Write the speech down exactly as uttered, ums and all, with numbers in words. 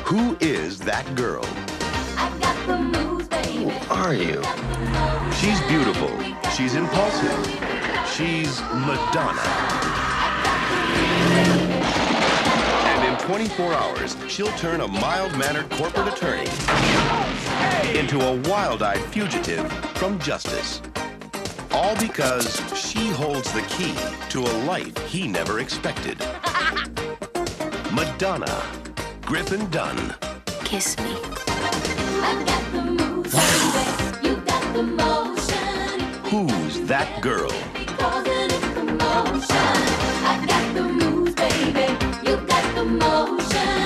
Who is that girl? I got the moves, baby. Who are you? She's beautiful. She's impulsive. She's Madonna. And in twenty-four hours, she'll turn a mild-mannered corporate attorney into a wild-eyed fugitive from justice. All because she holds the key to a life he never expected. Madonna. Griffin Dunne. Kiss me. I got the moves, baby. You got the motion. Who's that girl? Causing it commotion. I got the moves, baby. You got the motion.